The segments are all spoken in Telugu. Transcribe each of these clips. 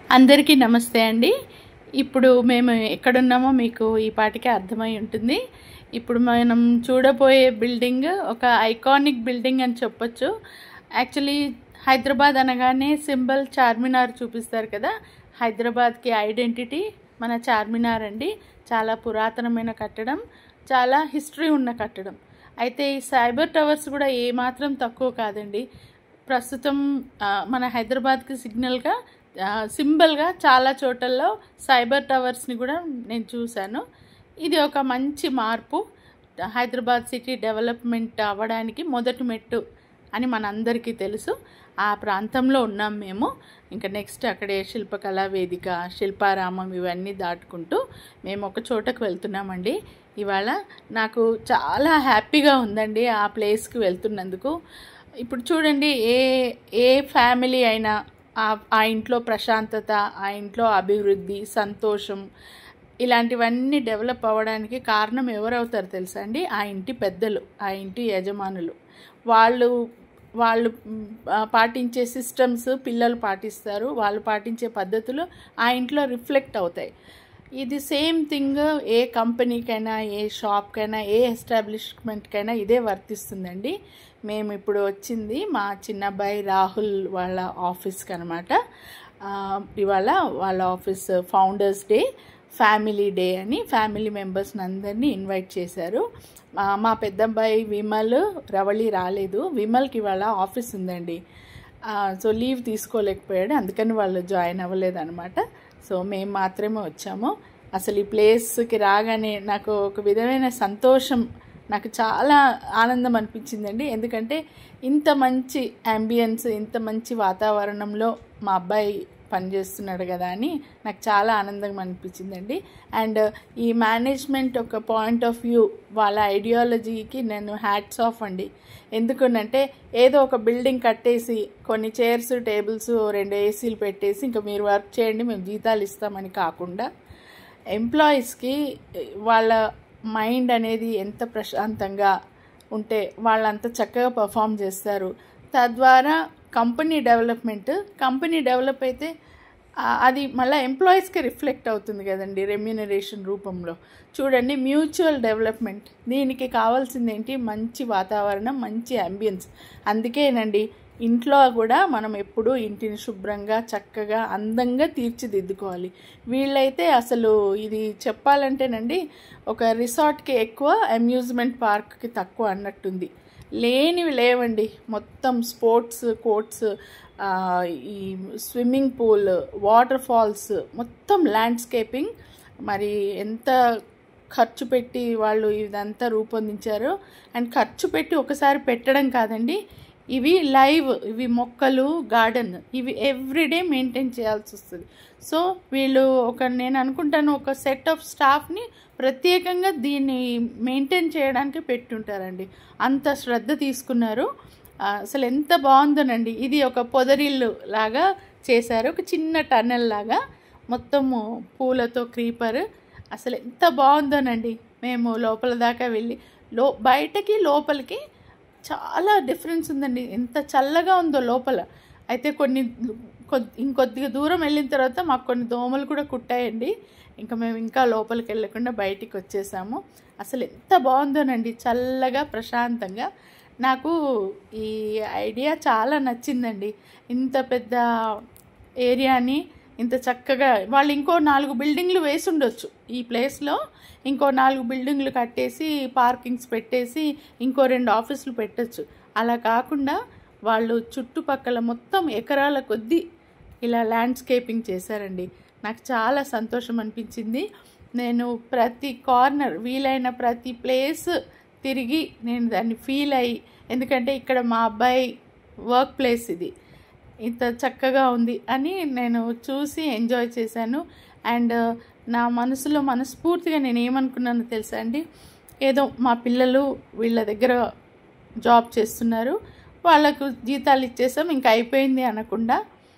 అందరికీ నమస్తే అండి. ఇప్పుడు మేము ఎక్కడున్నామో మీకు ఈ పాటికే అర్థమై ఉంటుంది. ఇప్పుడు మనం చూడబోయే బిల్డింగ్ ఒక ఐకానిక్ బిల్డింగ్ అని చెప్పొచ్చు. యాక్చువల్లీ హైదరాబాద్ అనగానే సింబల్ చార్మినార్ చూపిస్తారు కదా. హైదరాబాద్కి ఐడెంటిటీ మన చార్మినార్ అండి. చాలా పురాతనమైన కట్టడం, చాలా హిస్టరీ ఉన్న కట్టడం. అయితే ఈ సైబర్ టవర్స్ కూడా ఏమాత్రం తక్కువ కాదండి. ప్రస్తుతం మన హైదరాబాద్కి సింబల్గా చాలా చోట్లలో సైబర్ టవర్స్ని కూడా నేను చూశాను. ఇది ఒక మంచి మార్పు. హైదరాబాద్ సిటీ డెవలప్మెంట్ అవ్వడానికి మొదటి మెట్టు అని మనందరికీ తెలుసు. ఆ ప్రాంతంలో ఉన్నాం మేము. ఇంకా నెక్స్ట్ అక్కడే శిల్పకళా వేదిక, శిల్పారామం ఇవన్నీ దాటుకుంటూ మేము ఒక చోటకు వెళ్తున్నామండి. ఇవాళ నాకు చాలా హ్యాపీగా ఉందండి ఆ ప్లేస్కి వెళ్తున్నందుకు. ఇప్పుడు చూడండి, ఏ ఫ్యామిలీ అయినా ఆ ఇంట్లో ప్రశాంతత, ఆ ఇంట్లో అభివృద్ధి, సంతోషం ఇలాంటివన్నీ డెవలప్ అవ్వడానికి కారణం ఎవరవుతారు తెలుసా అండి? ఆ ఇంటి పెద్దలు, ఆ ఇంటి యజమానులు. వాళ్ళు పాటించే సిస్టమ్స్ పిల్లలు పాటిస్తారు. వాళ్ళు పాటించే పద్ధతులు ఆ ఇంట్లో రిఫ్లెక్ట్ అవుతాయి. ఇది సేమ్ థింగ్ ఏ కంపెనీకైనా, ఏ షాప్కైనా, ఏ ఎస్టాబ్లిష్మెంట్కైనా ఇదే వర్తిస్తుందండి. మేము ఇప్పుడు వచ్చింది మా చిన్నబ్బాయి రాహుల్ వాళ్ళ ఆఫీస్కి అనమాట. ఇవాళ వాళ్ళ office founders day, family day అని ఫ్యామిలీ మెంబర్స్ని అందరినీ ఇన్వైట్ చేశారు. మా పెద్దబ్బాయి విమల్, రవళి రాలేదు. విమల్కి ఇవాళ ఆఫీస్ ఉందండి. సో లీవ్ తీసుకోలేకపోయాడు, అందుకని వాళ్ళు జాయిన్ అవ్వలేదు అనమాట. సో మేము మాత్రమే వచ్చాము. అసలు ఈ ప్లేస్కి రాగానే నాకు ఒక విధమైన సంతోషం, నాకు చాలా ఆనందం అనిపించిందండి. ఎందుకంటే ఇంత మంచి అంబియన్స్, ఇంత మంచి వాతావరణంలో మా అబ్బాయి పనిచేస్తున్నాడు కదా అని నాకు చాలా ఆనందంగా అనిపించిందండి. అండ్ ఈ మేనేజ్మెంట్ ఒక పాయింట్ ఆఫ్ వ్యూ, వాళ్ళ ఐడియాలజీకి నేను హ్యాట్స్ ఆఫ్ అండి. ఎందుకనంటే ఏదో ఒక బిల్డింగ్ కట్టేసి కొన్ని చైర్స్, టేబుల్స్, 2 ఏసీలు పెట్టేసి ఇంకా మీరు వర్క్ చేయండి, మేము జీతాలు ఇస్తామని కాకుండా, ఎంప్లాయీస్కి వాళ్ళ మైండ్ అనేది ఎంత ప్రశాంతంగా ఉంటే వాళ్ళంత చక్కగా పర్ఫామ్ చేస్తారు. తద్వారా కంపెనీ డెవలప్ అయితే అది మళ్ళీ ఎంప్లాయీస్కి రిఫ్లెక్ట్ అవుతుంది కదండి రెమ్యూనరేషన్ రూపంలో. చూడండి, మ్యూచువల్ డెవలప్మెంట్. దీనికి కావాల్సింది ఏంటి? మంచి వాతావరణం, మంచి అంబియన్స్. అందుకేనండి ఇంట్లో కూడా మనం ఎప్పుడూ ఇంటిని శుభ్రంగా, చక్కగా, అందంగా తీర్చిదిద్దుకోవాలి. వీళ్ళైతే అసలు ఇది చెప్పాలంటేనండి ఒక రిసార్ట్కి ఎక్కువ, అమ్యూజ్మెంట్ పార్క్కి తక్కువ అన్నట్టుంది. లేనివి లేవండి. మొత్తం స్పోర్ట్స్ కోర్ట్స్, ఈ స్విమ్మింగ్ పూల్, వాటర్ ఫాల్స్, మొత్తం ల్యాండ్స్కేపింగ్. మరి ఎంత ఖర్చు పెట్టి వాళ్ళు ఇదంతా రూపొందించారో. అండ్ ఖర్చు పెట్టి ఒకసారి పెట్టడం కాదండి, ఇవి లైవ్, ఇవి మొక్కలు, గార్డెన్, ఇవి ఎవ్రీడే మెయింటైన్ చేయాల్సి వస్తుంది. సో వీళ్ళు నేను అనుకుంటాను ఒక సెట్ ఆఫ్ స్టాఫ్ని ప్రత్యేకంగా దీన్ని మెయింటైన్ చేయడానికి పెట్టుంటారండి. అంత శ్రద్ధ తీసుకున్నారు. అసలు ఎంత బాగుందోనండి. ఇది ఒక పొదరిల్లు లాగా చేశారు, ఒక చిన్న టన్నెల్ లాగా, మొత్తము పూలతో క్రీపర్. అసలు ఎంత బాగుందోనండి. మేము లోపల దాకా వెళ్ళి బయటకి లోపలికి చాలా డిఫరెన్స్ ఉందండి. ఎంత చల్లగా ఉందో లోపల. అయితే ఇంకొద్దిగా దూరం వెళ్ళిన తర్వాత మాకు కొన్ని దోమలు కూడా కుట్టాయండి. ఇంకా మేము ఇంకా లోపలికి వెళ్ళకుండా బయటికి వచ్చేసాము. అసలు ఎంత బాగుందోనండి, చల్లగా, ప్రశాంతంగా. నాకు ఈ ఐడియా చాలా నచ్చిందండి. ఇంత పెద్ద ఏరియాని ఇంత చక్కగా వాళ్ళు ఇంకో 4 బిల్డింగ్లు వేసి ఉండొచ్చు. ఈ ప్లేస్లో ఇంకో 4 బిల్డింగ్లు కట్టేసి, పార్కింగ్స్ పెట్టేసి, ఇంకో 2 ఆఫీసులు పెట్టచ్చు. అలా కాకుండా వాళ్ళు చుట్టుపక్కల మొత్తం ఎకరాల కొద్దీ ఇలా ల్యాండ్స్కేపింగ్ చేశారండి. నాకు చాలా సంతోషం అనిపించింది. నేను ప్రతి కార్నర్, వీలైన ప్రతి ప్లేస్ తిరిగి నేను దాన్ని ఫీల్ అయ్యి, ఎందుకంటే ఇక్కడ మా అబ్బాయి వర్క్ ప్లేస్ ఇది, ఇంత చక్కగా ఉంది అని నేను చూసి ఎంజాయ్ చేశాను. అండ్ నా మనసులో మనస్ఫూర్తిగా నేను ఏమనుకున్నానో తెలుసా అండి? ఏదో మా పిల్లలు వీళ్ళ దగ్గర జాబ్ చేస్తున్నారు, వాళ్ళకు జీతాలు ఇచ్చేసాం, ఇంకా అయిపోయింది అనకుండా,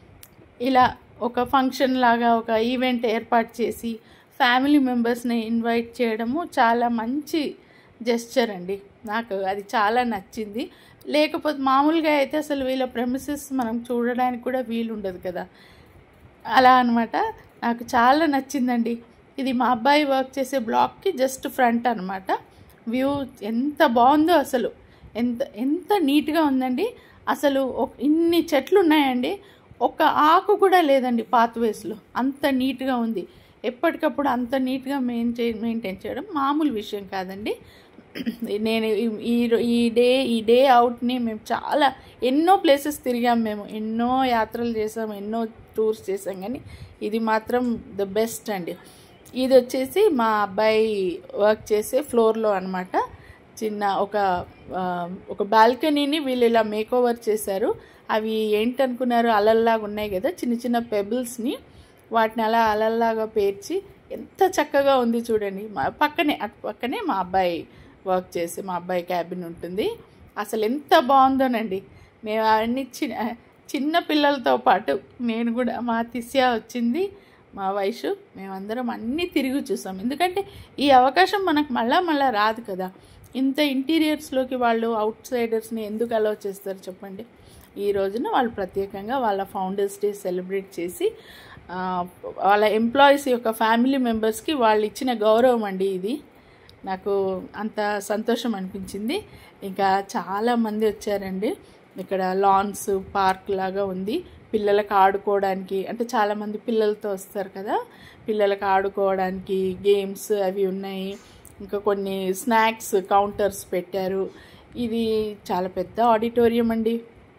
ఇలా ఒక ఫంక్షన్ లాగా ఒక ఈవెంట్ ఏర్పాటు చేసి ఫ్యామిలీ మెంబర్స్ని ఇన్వైట్ చేయడము చాలా మంచి జెస్చర్ అండి. నాకు అది చాలా నచ్చింది. లేకపోతే మామూలుగా అయితే అసలు వీళ్ళ ప్రెమిసెస్ మనం చూడడానికి కూడా వీలు ఉండదు కదా. అలా అనమాట. నాకు చాలా నచ్చిందండి. ఇది మా అబ్బాయి వర్క్ చేసే బ్లాక్కి జస్ట్ ఫ్రంట్ అనమాట. వ్యూ ఎంత బాగుందో అసలు, ఎంత ఎంత నీట్గా ఉందండి. అసలు ఇన్ని చెట్లు ఉన్నాయండి, ఒక్క ఆకు కూడా లేదండి పాత్వేస్లో. అంత నీట్గా ఉంది. ఎప్పటికప్పుడు అంత నీట్గా మెయింటైన్ చేయడం మామూలు విషయం కాదండి. నేను ఈ డే అవుట్ని మేము చాలా ఎన్నో ప్లేసెస్ తిరిగాం, మేము ఎన్నో యాత్రలు చేసాం, ఎన్నో టూర్స్ చేసాం, కానీ ఇది మాత్రం ద బెస్ట్ అండి. ఇది వచ్చేసి మా అబ్బాయి వర్క్ చేసే ఫ్లోర్లో అనమాట. చిన్న ఒక బాల్కనీని వీళ్ళు ఇలా మేక్ ఓవర్ చేశారు. అవి ఏంటనుకున్నారు, అలల్లాగా ఉన్నాయి కదా, చిన్న చిన్న పెబుల్స్ని, వాటిని అలా అలల్లాగా పేర్చి ఎంత చక్కగా ఉంది చూడండి. అటు పక్కనే మా అబ్బాయి వర్క్ చేసి మా అబ్బాయి క్యాబిన్ ఉంటుంది. అసలు ఎంత బాగుందోనండి. మేము అవన్నీ చిన్న పిల్లలతో పాటు నేను కూడా, మా తిస్యా వచ్చింది, మా వయసు, మేమందరం అన్నీ తిరిగి చూసాం. ఎందుకంటే ఈ అవకాశం మనకు మళ్ళా రాదు కదా. ఇంత ఇంటీరియర్స్లోకి వాళ్ళు అవుట్ సైడర్స్ని ఎందుకు అలౌ చేస్తారు చెప్పండి. ఈ రోజున వాళ్ళు ప్రత్యేకంగా వాళ్ళ ఫౌండర్స్ డే సెలబ్రేట్ చేసి వాళ్ళ ఎంప్లాయీస్ యొక్క ఫ్యామిలీ మెంబర్స్కి వాళ్ళు ఇచ్చిన గౌరవం అండి ఇది. నాకు అంత సంతోషం అనిపించింది. ఇంకా చాలామంది వచ్చారండి. ఇక్కడ లాన్స్ పార్క్ లాగా ఉంది, పిల్లలకు ఆడుకోవడానికి. అంటే చాలామంది పిల్లలతో వస్తారు కదా, పిల్లలకు ఆడుకోవడానికి గేమ్స్ అవి ఉన్నాయి. ఇంకా కొన్ని స్నాక్స్ కౌంటర్స్ పెట్టారు. ఇది చాలా పెద్ద ఆడిటోరియం అండి.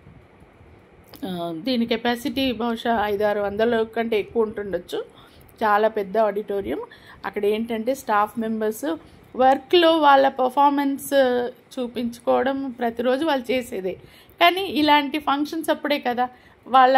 దీని కెపాసిటీ బహుశా 500-600 కంటే ఎక్కువ ఉంటుండొచ్చు. చాలా పెద్ద ఆడిటోరియం. అక్కడ ఏంటంటే స్టాఫ్ మెంబర్స్ వర్క్లో వాళ్ళ పర్ఫార్మెన్స్ చూపించుకోవడం ప్రతిరోజు వాళ్ళు చేసేదే, కానీ ఇలాంటి ఫంక్షన్స్ అప్పుడే కదా వాళ్ళ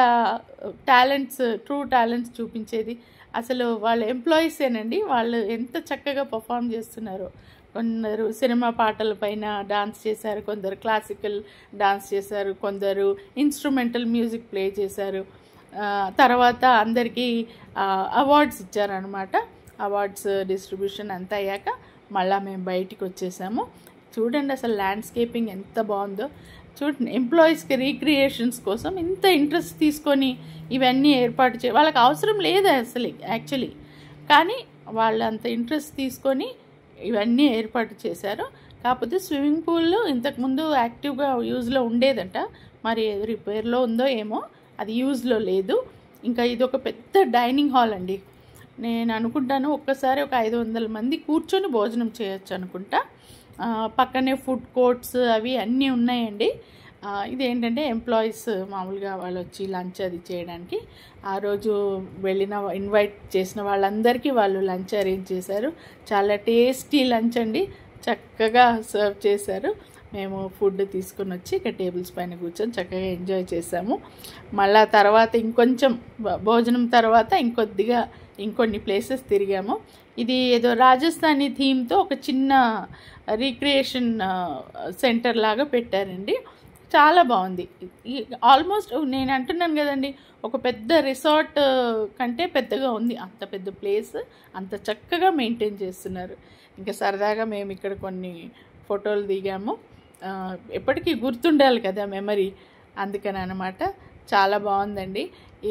ట్రూ టాలెంట్స్ చూపించేది. అసలు వాళ్ళ ఎంప్లాయీసేనండి, వాళ్ళు ఎంత చక్కగా పర్ఫామ్ చేస్తున్నారో. కొందరు సినిమా పాటల పైన డాన్స్ చేశారు, కొందరు క్లాసికల్ డాన్స్ చేశారు, కొందరు ఇన్స్ట్రుమెంటల్ మ్యూజిక్ ప్లే చేశారు. తర్వాత అందరికీ అవార్డ్స్ ఇచ్చారనమాట. అవార్డ్స్ డిస్ట్రిబ్యూషన్ అంతా అయ్యాక మళ్ళీ మేము బయటికి వచ్చేసాము. చూడండి అసలు ల్యాండ్స్కేపింగ్ ఎంత బాగుందో చూడండి. ఎంప్లాయీస్కి రీక్రియేషన్స్ కోసం ఇంత ఇంట్రెస్ట్ తీసుకొని ఇవన్నీ ఏర్పాటు వాళ్ళకి అవసరం లేదు అసలు యాక్చువల్లీ, కానీ వాళ్ళు అంత ఇంట్రెస్ట్ తీసుకొని ఇవన్నీ ఏర్పాటు చేశారు. కాకపోతే స్విమ్మింగ్ పూల్ ఇంతకుముందు యాక్టివ్గా యూజ్లో ఉండేదంట, మరి రిపేర్లో ఉందో ఏమో, అది యూజ్లో లేదు. ఇంకా ఇది ఒక పెద్ద డైనింగ్ హాల్ అండి. నేను అనుకుంటాను ఒక్కసారి ఒక 500 మంది కూర్చొని భోజనం చేయొచ్చు అనుకుంటా. పక్కనే ఫుడ్ కోర్ట్స్ అవి అన్నీ ఉన్నాయండి. ఇదేంటంటే ఎంప్లాయీస్ మామూలుగా వాళ్ళు వచ్చి లంచ్ అది చేయడానికి, ఆ రోజు ఇన్వైట్ చేసిన వాళ్ళందరికీ వాళ్ళు లంచ్ అరేంజ్ చేశారు. చాలా టేస్టీ లంచ్ అండి, చక్కగా సర్వ్ చేశారు. మేము ఫుడ్ తీసుకొని వచ్చి ఇక టేబుల్స్ పైన కూర్చొని చక్కగా ఎంజాయ్ చేసాము. మళ్ళా తర్వాత ఇంకొంచెం భోజనం తర్వాత ఇంకొన్ని ప్లేసెస్ తిరిగాము. ఇది ఏదో రాజస్థానీ థీమ్తో ఒక చిన్న రీక్రియేషన్ సెంటర్ లాగా పెట్టారండి. చాలా బాగుంది. ఆల్మోస్ట్ నేను అంటున్నాను కదండి, ఒక పెద్ద రిసార్ట్ కంటే పెద్దగా ఉంది. అంత పెద్ద ప్లేస్, అంత చక్కగా మెయింటైన్ చేస్తున్నారు. ఇంకా సరదాగా మేము ఇక్కడ కొన్ని ఫోటోలు దిగాము. ఎప్పటికీ గుర్తుండాలి కదా మెమరీ, అందుకని అనమాట. చాలా బాగుందండి.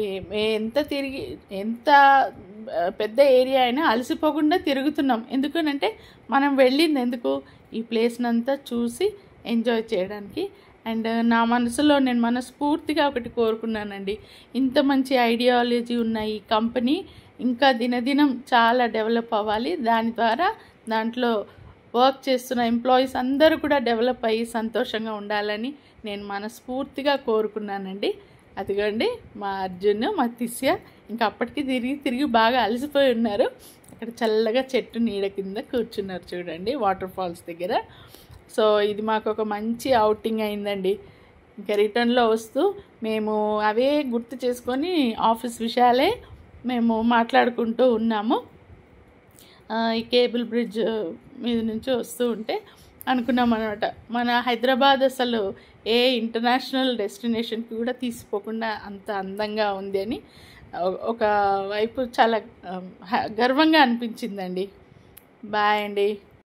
ఎంత పెద్ద ఏరియా అయినా అలసిపోకుండా తిరుగుతున్నాం. ఎందుకనంటే మనం వెళ్ళింది ఎందుకు, ఈ ప్లేస్నంతా చూసి ఎంజాయ్ చేయడానికి. అండ్ నా మనసులో నేను మనస్ఫూర్తిగా ఒకటి కోరుకున్నానండి, ఇంత మంచి ఐడియాలజీ ఉన్న ఈ కంపెనీ ఇంకా దినదినం చాలా డెవలప్ అవ్వాలి. దాని ద్వారా దాంట్లో వర్క్ చేస్తున్న ఎంప్లాయీస్ అందరూ కూడా డెవలప్ అయ్యి సంతోషంగా ఉండాలని నేను మనస్ఫూర్తిగా కోరుకున్నానండి. అదిగోండి మా అర్జున్, మా తిస్య ఇంకా అప్పటికి తిరిగి బాగా అలసిపోయి ఉన్నారు. అక్కడ చల్లగా చెట్టు నీడ కింద కూర్చున్నారు చూడండి, వాటర్ ఫాల్స్ దగ్గర. సో ఇది మాకు ఒక మంచి అవుటింగ్ అయిందండి. ఇంకా రిటర్న్లో వస్తూ మేము అవే గుర్తు చేసుకొని ఆఫీస్ విషయాలే మేము మాట్లాడుకుంటూ ఉన్నాము. ఈ కేబుల్ బ్రిడ్జ్ మీద నుంచి వస్తూ ఉంటే అనుకున్నాం అనమాట, మన హైదరాబాద్ అసలు ఏ ఇంటర్నేషనల్ డెస్టినేషన్కి కూడా తీసిపోకుండా అంత అందంగా ఉంది అని ఒక వైపు చాలా గర్వంగా అనిపించిందండి. బాయ్ అండి.